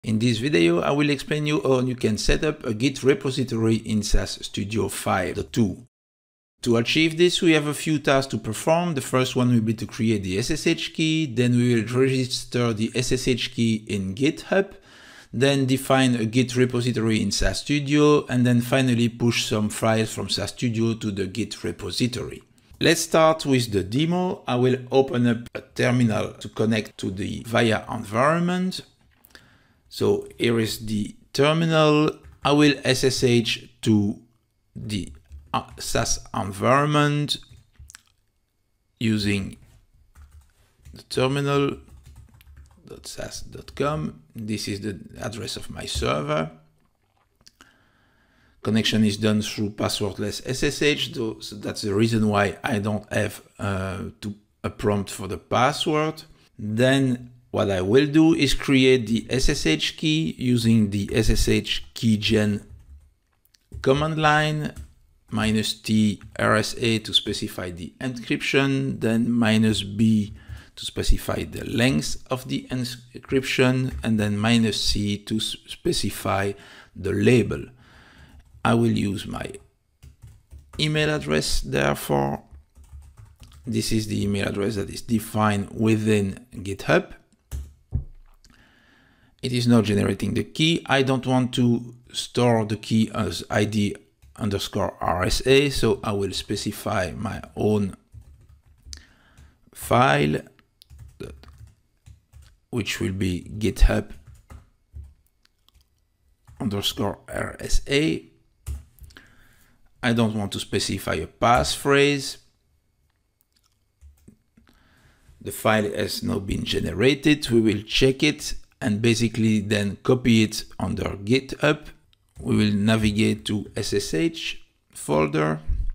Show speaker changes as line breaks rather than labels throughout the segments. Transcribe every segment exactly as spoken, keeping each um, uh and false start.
In this video, I will explain you how you can set up a Git repository in S A S Studio five point two. To achieve this, we have a few tasks to perform. The first one will be to create the S S H key, then we will register the S S H key in GitHub, then define a Git repository in S A S Studio, and then finally push some files from S A S Studio to the Git repository. Let's start with the demo. I will open up a terminal to connect to the V I A environment. So here is the terminal. I will S S H to the S A S environment using the terminal dot S A S dot com. This is the address of my server. Connection is done through passwordless S S H, so that's the reason why I don't have uh, to, a prompt for the password. Then what I will do is create the S S H key using the S S H keygen command line, minus T R S A to specify the encryption, then minus B to specify the length of the encryption, and then minus C to specify the label. I will use my email address, therefore. This is the email address that is defined within GitHub. It is now generating the key. I don't want to store the key as I D underscore R S A, so I will specify my own file, which will be GitHub underscore R S A. I don't want to specify a passphrase. The file has now been generated. We will check it and basically then copy it under GitHub. We will navigate to S S H folder,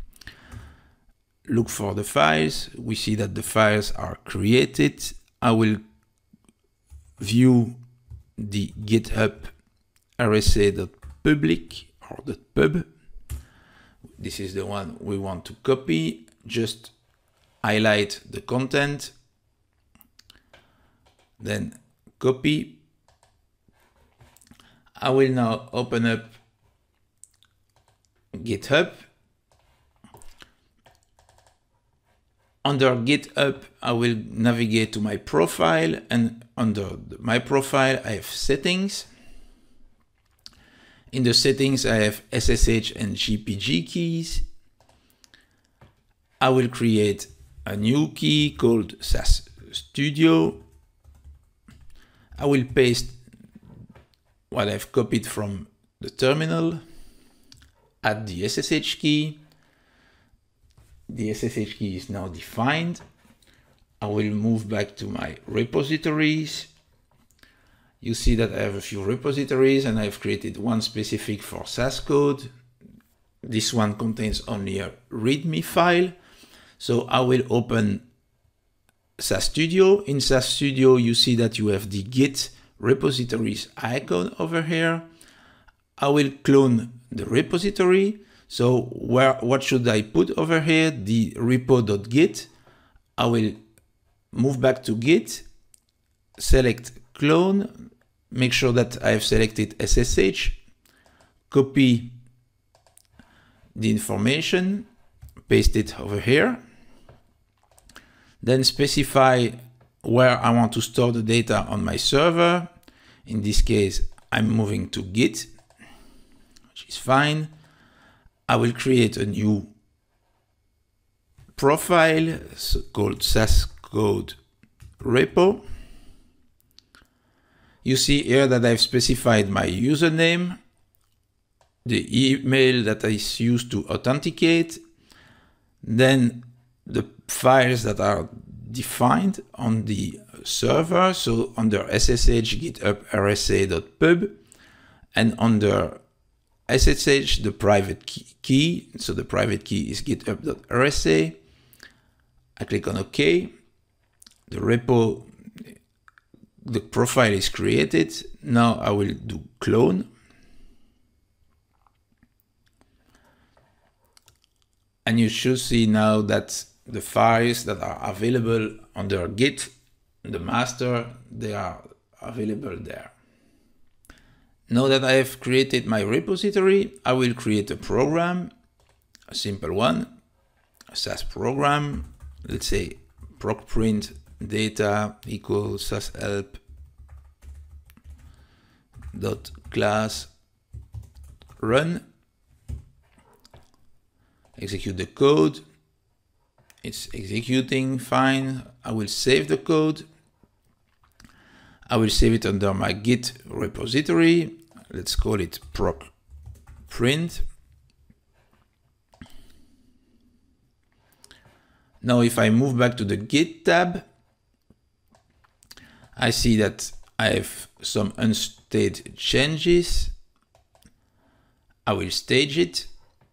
look for the files. We see that the files are created. I will view the GitHub rsa.public or .pub. This is the one we want to copy. Just highlight the content, then copy. I will now open up GitHub. Under GitHub, I will navigate to my profile, and under my profile, I have settings. In the settings, I have S S H and G P G keys. I will create a new key called S A S Studio. I will paste what I've copied from the terminal, add the S S H key. The S S H key is now defined. I will move back to my repositories. You see that I have a few repositories and I've created one specific for S A S code. This one contains only a README file. So I will open S A S Studio. In S A S Studio, you see that you have the Git repositories icon over here. I will clone the repository. So where, what should I put over here? The repo.git. I will move back to Git, select clone, make sure that I have selected S S H, copy the information, paste it over here, then specify where I want to store the data on my server. In this case, I'm moving to Git, which is fine. I will create a new profile called S A S code repo. You see here that I've specified my username, the email that is used to authenticate, then the files that are defined on the server, so under S S H GitHub rsa.pub, and under S S H the private key, key, so the private key is github.rsa. I click on OK. The repo, the profile is created. Now I will do clone. And you should see now that the files that are available under Git, the master, they are available there. Now that I have created my repository, I will create a program, a simple one, a S A S program. Let's say procprint data equals S A S help dot class run. Execute the code. It's executing fine. I will save the code. I will save it under my Git repository. Let's call it procprint. Now, if I move back to the Git tab, I see that I have some unstaged changes. I will stage it.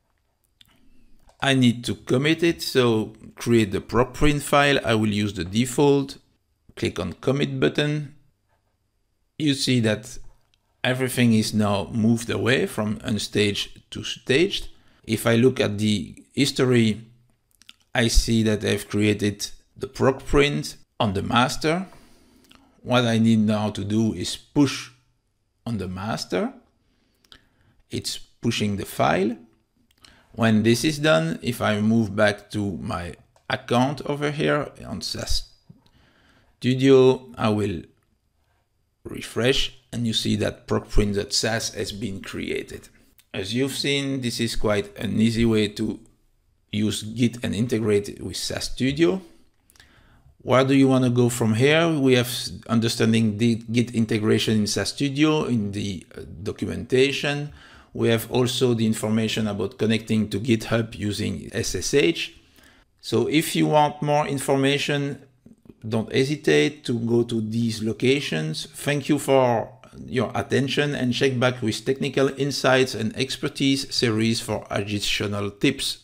I need to commit it, so create the procprint file. I will use the default. Click on commit button. You see that everything is now moved away from unstaged to staged. If I look at the history, I see that I've created the procprint on the master. What I need now to do is push on the master. It's pushing the file. When this is done, if I move back to my account over here on S A S Studio, I will refresh and you see that procprint dot S A S has been created. As you've seen, this is quite an easy way to use Git and integrate it with S A S Studio. Where do you want to go from here? We have understanding the Git integration in S A S Studio in the documentation. We have also the information about connecting to GitHub using S S H. So if you want more information, don't hesitate to go to these locations. Thank you for your attention and check back with Technical Insights and Expertise series for additional tips.